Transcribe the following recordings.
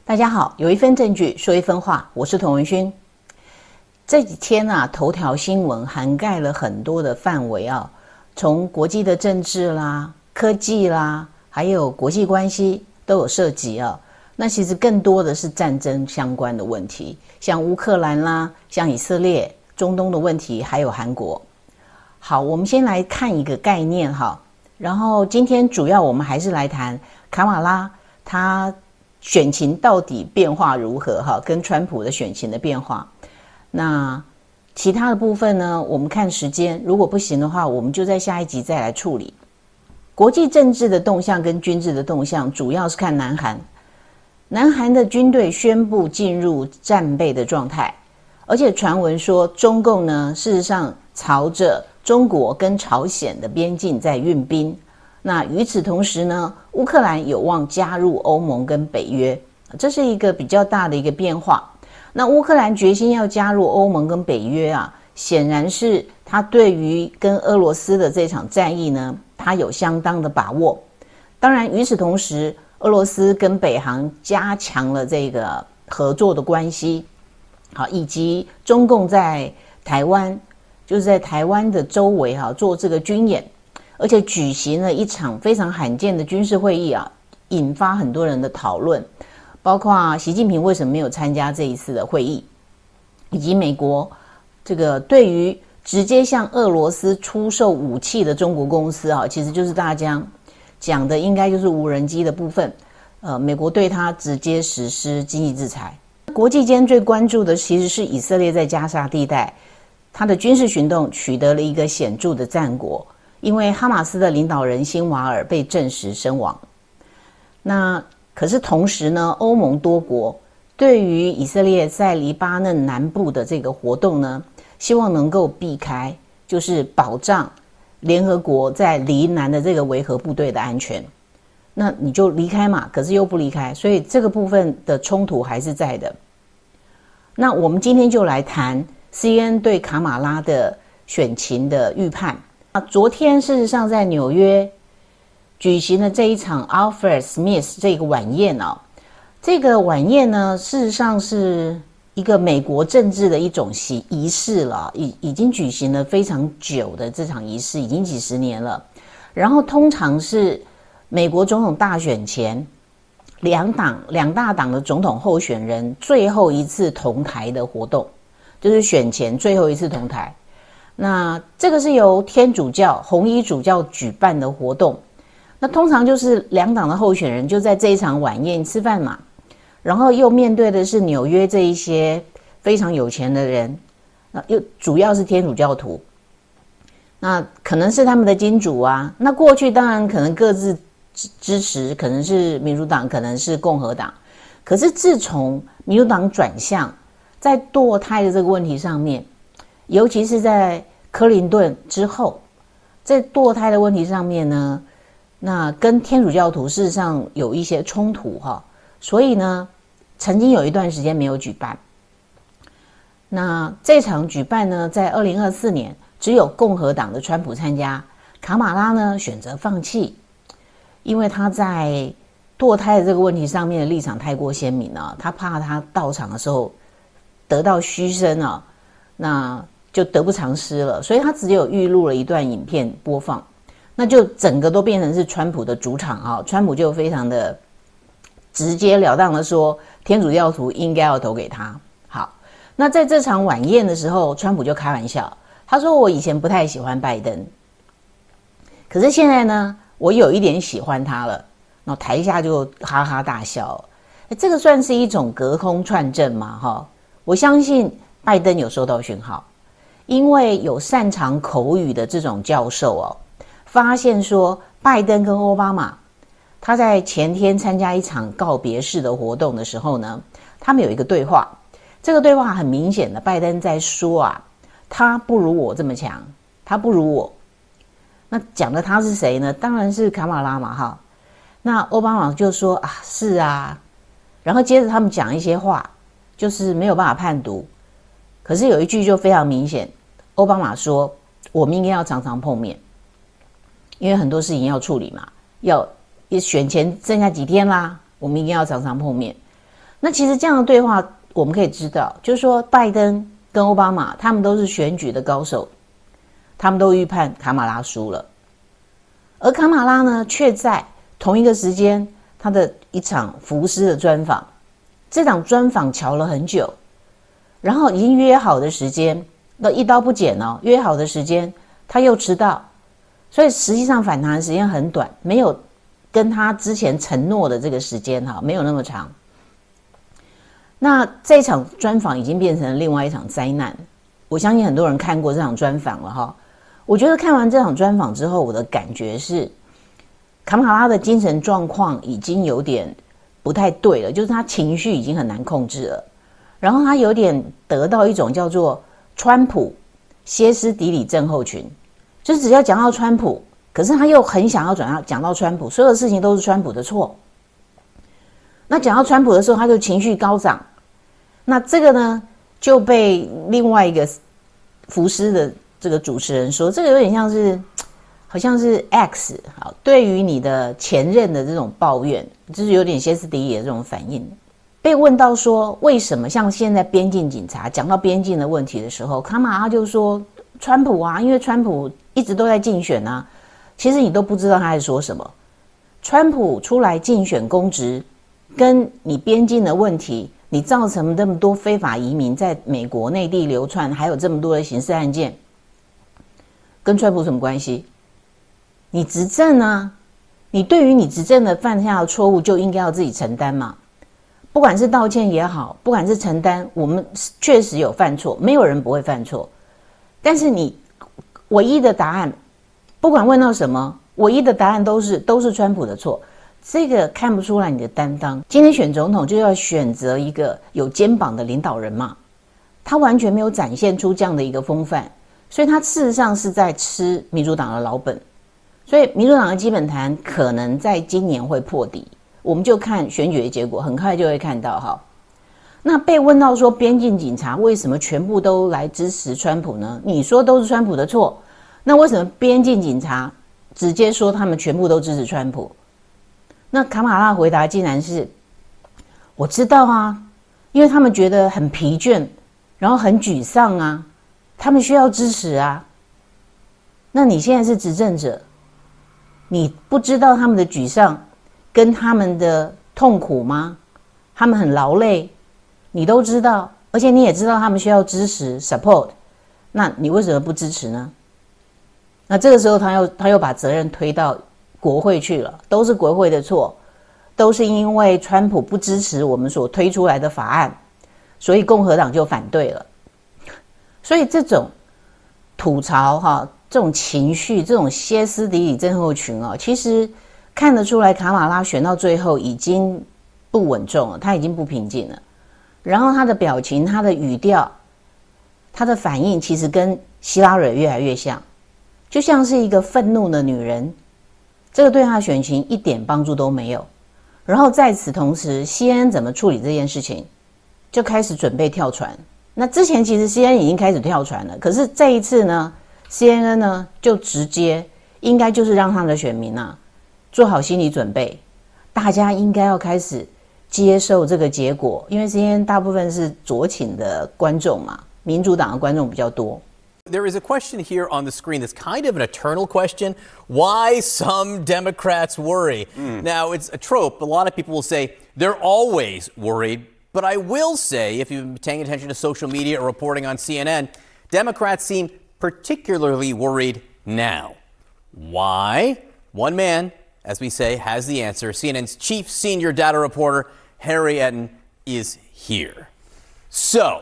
大家好，有一分证据说一分话，我是童文勋。这几天啊，头条新闻涵盖了很多的范围啊，从国际的政治啦、科技啦，还有国际关系都有涉及啊。那其实更多的是战争相关的问题，像乌克兰啦，像以色列、中东的问题，还有韩国。好，我们先来看一个概念哈，然后今天主要我们还是来谈卡马拉他选情到底变化如何哈，跟川普的选情的变化。那其他的部分呢，我们看时间，如果不行的话，我们就在下一集再来处理。国际政治的动向跟军事的动向，主要是看南韩。南韩的军队宣布进入战备的状态，而且传闻说中共呢，事实上朝着中国跟朝鲜的边境在运兵。那与此同时呢，乌克兰有望加入欧盟跟北约，这是一个比较大的一个变化。那乌克兰决心要加入欧盟跟北约啊，显然是他对于跟俄罗斯的这场战役呢，他有相当的把握。当然与此同时，俄罗斯跟北韩加强了这个合作的关系，好，以及中共在台湾，就是在台湾的周围做这个军演，而且举行了一场非常罕见的军事会议啊，引发很多人的讨论，包括习近平为什么没有参加这一次的会议，以及美国这个对于直接向俄罗斯出售武器的中国公司啊，其实就是大家讲的应该就是无人机的部分，美国对它直接实施经济制裁。国际间最关注的其实是以色列在加沙地带，它的军事行动取得了一个显著的战果，因为哈马斯的领导人辛瓦尔被证实身亡。那可是同时呢，欧盟多国对于以色列在黎巴嫩南部的这个活动呢，希望能够避开，就是保障联合国在黎南的这个维和部队的安全。那你就离开嘛，可是又不离开，所以这个部分的冲突还是在的。那我们今天就来谈 CNN 对卡马拉的选情的预判。昨天事实上在纽约举行了这一场 Alfred Smith 这个晚宴啊，这个晚宴呢，事实上是一个美国政治的一种仪式了，已经举行了非常久的这场仪式，已经几十年了。然后通常是美国总统大选前，两大党的总统候选人最后一次同台的活动，就是选前最后一次同台。那这个是由天主教红衣主教举办的活动，那通常就是两党的候选人就在这一场晚宴吃饭嘛，然后又面对的是纽约这一些非常有钱的人，又主要是天主教徒，那可能是他们的金主啊。那过去当然可能各自支持，可能是民主党，可能是共和党。可是自从民主党转向，在堕胎的这个问题上面，尤其是在克林顿之后，在堕胎的问题上面呢，那跟天主教徒事实上有一些冲突哈，所以呢，曾经有一段时间没有举办。那这场举办呢，在2024年只有共和党的川普参加，卡马拉呢选择放弃，因为他在堕胎的这个问题上面的立场太过鲜明了，他怕他到场的时候得到嘘声啊，那就得不偿失了，所以他只有预录了一段影片播放，那就整个都变成是川普的主场啊。川普就非常的直截了当的说，天主教徒应该要投给他。好，那在这场晚宴的时候，川普就开玩笑，他说我以前不太喜欢拜登，可是现在呢，我有一点喜欢他了。然后台下就哈哈大笑，这个算是一种隔空串证嘛？我相信拜登有收到讯号，因为有擅长口语的这种教授发现说拜登跟奥巴马，他在前天参加一场告别式的活动的时候呢，他们有一个对话，这个对话很明显的，拜登在说他不如我这么强，他不如我。那讲的他是谁呢？当然是卡马拉嘛那奥巴马就说是啊，然后接着他们讲一些话，就是没有办法判读。可是有一句就非常明显，奥巴马说我们应该要常常碰面，因为很多事情要处理嘛，要选前剩下几天啦，我们应该要常常碰面。 那其实这样的对话，我们可以知道，就是说拜登跟奥巴马他们都是选举的高手，他们都预判卡马拉输了，而卡马拉呢，却在同一个时间，他的一场福斯的专访，这场专访瞧了很久，然后已经约好的时间，那一刀不剪哦，约好的时间他又迟到，所以实际上反弹的时间很短，没有跟他之前承诺的这个时间没有那么长。那这场专访已经变成了另外一场灾难，我相信很多人看过这场专访了哈。我觉得看完这场专访之后，我的感觉是，卡马拉的精神状况已经有点不太对了，就是他情绪已经很难控制了，然后他有点得到一种叫做川普歇斯底里症候群，就是只要讲到川普，可是他又很想要讲到川普，所有的事情都是川普的错。那讲到川普的时候，他就情绪高涨。那这个呢，就被另外一个福斯的这个主持人说，这个有点像是，好像是 X 对于你的前任的这种抱怨，就是有点歇斯底里的这种反应。被问到说为什么像现在边境警察讲到边境的问题的时候，卡马拉就说川普啊，因为川普一直都在竞选啊，其实你都不知道他在说什么。川普出来竞选公职，跟你边境的问题，你造成这么多非法移民在美国内地流窜，还有这么多的刑事案件，跟川普什么关系？你执政啊，你对于你执政的犯下的错误就应该要自己承担嘛。不管是道歉也好，不管是承担，我们确实有犯错，没有人不会犯错。但是你唯一的答案，不管问到什么，唯一的答案都是川普的错。这个看不出来你的担当。今天选总统就要选择一个有肩膀的领导人嘛，他完全没有展现出这样的一个风范，所以他事实上是在吃民主党的老本。所以民主党的基本盘可能在今年会破底，我们就看选举的结果，很快就会看到哈。那被问到说边境警察为什么全部都来支持川普呢？你说都是川普的错，那为什么边境警察直接说他们全部都支持川普？那卡马拉回答竟然是我知道啊，因为他们觉得很疲倦，然后很沮丧啊，他们需要支持啊。那你现在是执政者，你不知道他们的沮丧跟他们的痛苦吗？他们很劳累，你都知道，而且你也知道他们需要支持 support， 那你为什么不支持呢？那这个时候他又把责任推到国会去了，都是国会的错，都是因为川普不支持我们所推出来的法案，所以共和党就反对了。所以这种吐槽这种情绪，这种歇斯底里症候群其实看得出来卡马拉选到最后已经不稳重了，他已经不平静了。然后他的表情，他的语调，他的反应其实跟希拉蕊越来越像，就像是一个愤怒的女人，这个对他的选情一点帮助都没有。然后在此同时，西恩怎么处理这件事情，就开始准备跳船。那之前其实西恩已经开始跳船了，可是这一次呢， CNN 呢就直接应该就是让他们的选民做好心理准备，大家应该要开始接受这个结果，因为 CNN 大部分是左倾的观众嘛，民主党的观众比较多。 There is a question here on the screen that's kind of an eternal question. Why some Democrats worry? Now, it's a trope. A lot of people will say they're always worried. But I will say, if you've been paying attention to social media or reporting on CNN, Democrats seem particularly worried now. Why? One man, as we say, has the answer. CNN's chief senior data reporter, Harry Etten, is here. So,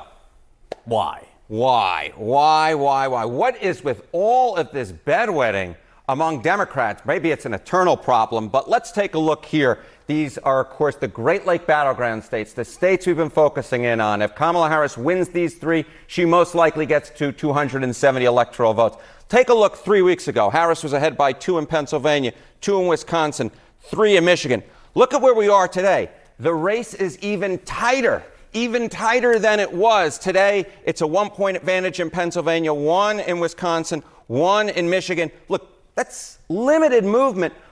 why? Why? What is with all of this bedwetting among Democrats? Maybe it's an eternal problem, but let's take a look here. These are, of course, the Great Lake battleground states, the states we've been focusing in on. If Kamala Harris wins these three, she most likely gets to 270 electoral votes. Take a look 3 weeks ago. Harris was ahead by 2 in Pennsylvania, 2 in Wisconsin, 3 in Michigan. Look at where we are today. The race is even tighter than it was. Today, it's a 1-point advantage in Pennsylvania, 1 in Wisconsin, 1 in Michigan. Look, that's limited movement,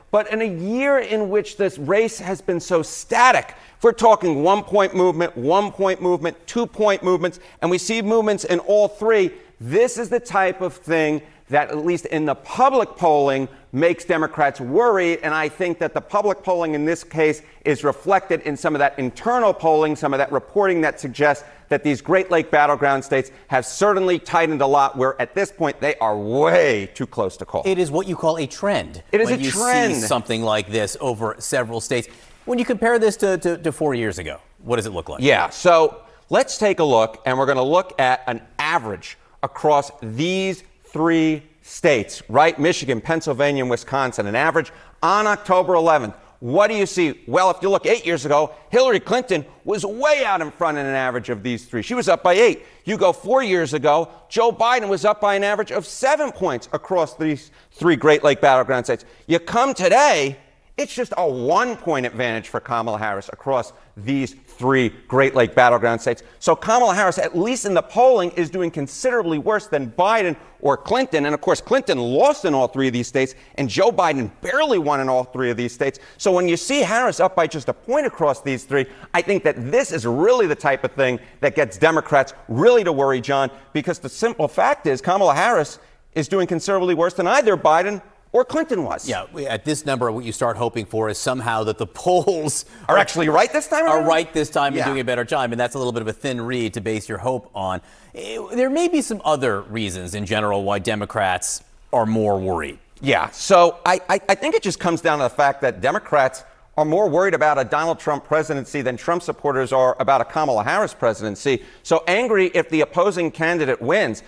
But in a year in which this race has been so static, if we're talking 1-point movement, 1-point movement, 2-point movements, and we see movements in all three, this is the type of thing that, at least in the public polling, makes Democrats worried. And I think that the public polling in this case is reflected in some of that internal polling, some of that reporting that suggests that these Great Lake battleground states have certainly tightened a lot, where at this point they are way too close to call. It is what you call a trend. It is when a you trend. See something like this over several states. When you compare this to 4 years ago, what does it look like? Yeah, so let's take a look, and we're going to look at an average across these three states, right? Michigan, Pennsylvania, and Wisconsin, an average on October 11th. What do you see? Well, if you look 8 years ago, Hillary Clinton was way out in front in an average of these three. She was up by 8. You go 4 years ago, Joe Biden was up by an average of 7 points across these three Great Lake battleground states. You come today, it's just a 1-point advantage for Kamala Harris across these three Great Lake battleground states. So Kamala Harris, at least in the polling, is doing considerably worse than Biden or Clinton. And of course, Clinton lost in all three of these states, and Joe Biden barely won in all three of these states. So when you see Harris up by just a point across these three, I think that this is really the type of thing that gets Democrats really to worry, John, because the simple fact is Kamala Harris is doing considerably worse than either Biden or Clinton was. Yeah, at this number, what you start hoping for is somehow that the polls are actually right this time around? Are right this time and Yeah. doing a better job, and that's a little bit of a thin reed to base your hope on. There may be some other reasons in general why Democrats are more worried. Yeah, so I think it just comes down to the fact that Democrats are more worried about a Donald Trump presidency than Trump supporters are about a Kamala Harris presidency. So angry if the opposing candidate wins.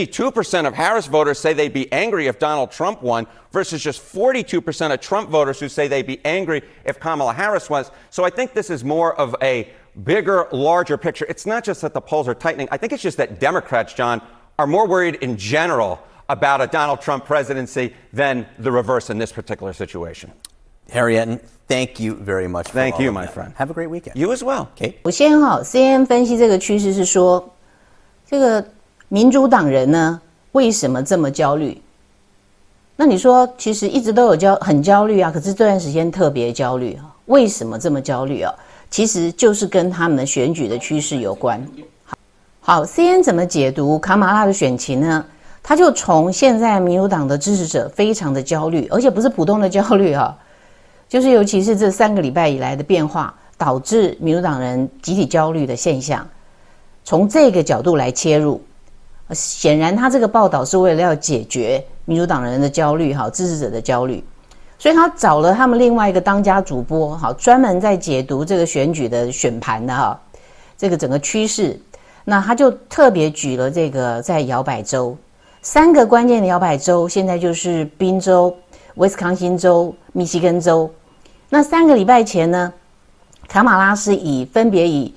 52% of Harris voters say they'd be angry if Donald Trump won, versus just 42% of Trump voters who say they'd be angry if Kamala Harris was. So I think this is more of a bigger, larger picture. It's not just that the polls are tightening. I think it's just that Democrats, John, are more worried in general about a Donald Trump presidency than the reverse in this particular situation. Harry Etten, thank you very much. Thank you, my friend. Have a great weekend. You as well. Okay. 我先CNN 分析这个趋势是说，这个民主党人呢为什么这么焦虑？那你说其实一直都有很焦虑啊，可是这段时间特别焦虑啊，为什么这么焦虑啊？其实就是跟他们的选举的趋势有关。好 CNN 怎么解读卡马拉的选情呢？他就从现在民主党的支持者非常的焦虑，而且不是普通的焦虑啊。就是尤其是这3个礼拜以来的变化，导致民主党人集体焦虑的现象，从这个角度来切入，显然他这个报道是为了要解决民主党人的焦虑，支持者的焦虑，所以他找了他们另外一个当家主播，专门在解读这个选举的选盘的这个整个趋势。那他就特别举了这个在摇摆州3个关键的摇摆州，现在就是宾州、威斯康星州、密西根州。那3个礼拜前呢，卡马拉是分别以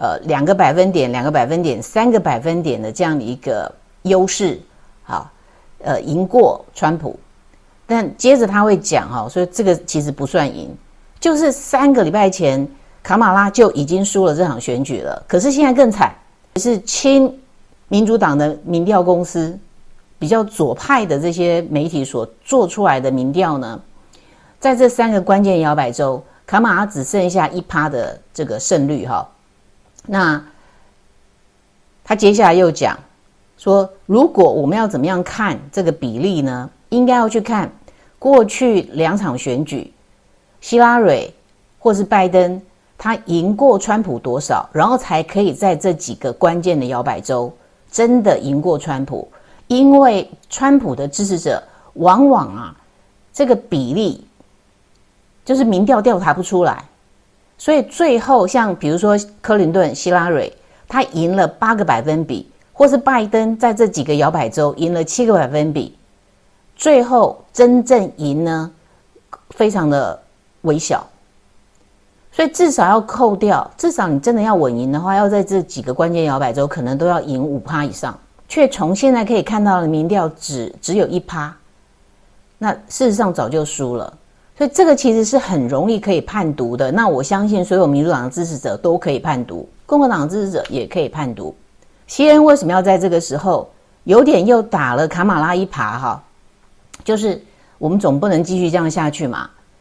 2个百分点、2个百分点、3个百分点的这样的一个优势，赢过川普。但接着他会讲所以这个其实不算赢，就是3个礼拜前卡马拉就已经输了这场选举了。可是现在更惨，是亲民主党的民调公司，比较左派的这些媒体所做出来的民调呢，在这3个关键摇摆州，卡马拉只剩下1%的这个胜率那他接下来又讲说，如果我们要怎么样看这个比例呢？应该要去看过去2场选举，希拉蕊或是拜登，他赢过川普多少，然后才可以在这几个关键的摇摆州真的赢过川普。因为川普的支持者往往这个比例就是民调调查不出来，所以最后像比如说克林顿、希拉蕊，他赢了8个百分比，或是拜登在这几个摇摆州赢了7个百分比，最后真正赢呢非常的微小。所以至少要扣掉，至少你真的要稳赢的话，要在这几个关键摇摆州可能都要赢5%以上，却从现在可以看到的民调只有1%，那事实上早就输了。所以这个其实是很容易可以判读的。那我相信所有民主党的支持者都可以判读，共和党的支持者也可以判读。CNN 为什么要在这个时候有点又打了卡马拉1%就是我们总不能继续这样下去嘛。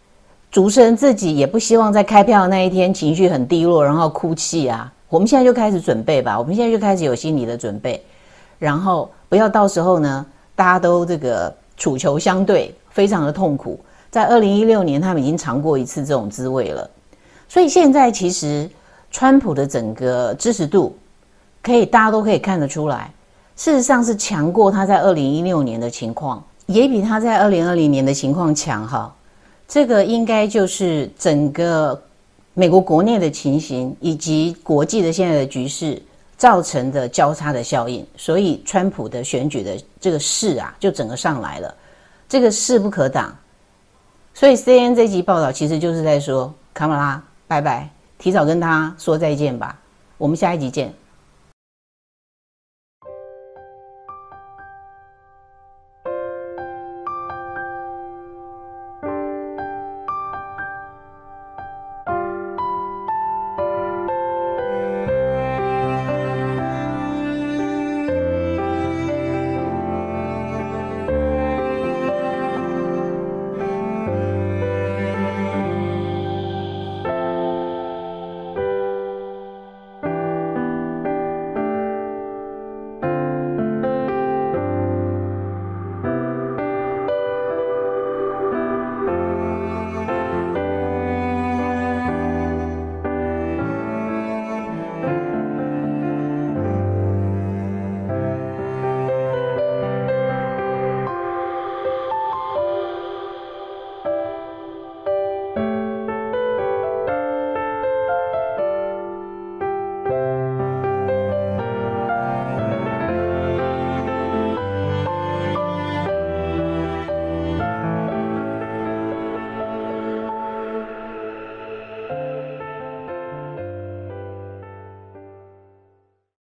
主持人自己也不希望在开票的那一天情绪很低落，然后哭泣啊。我们现在就开始准备吧，我们现在就开始有心理的准备，然后不要到时候呢，大家都这个处球相对，非常的痛苦。在2016年，他们已经尝过一次这种滋味了。所以现在其实川普的整个支持度，大家都可以看得出来，事实上是强过他在2016年的情况，也比他在2020年的情况强哈。这个应该就是整个美国国内的情形以及国际的现在的局势造成的交叉的效应，所以川普的选举的这个势啊，就整个上来了，这个势不可挡。所以 CNN 这集报道其实就是在说，卡马拉拜拜，提早跟他说再见吧，我们下一集见。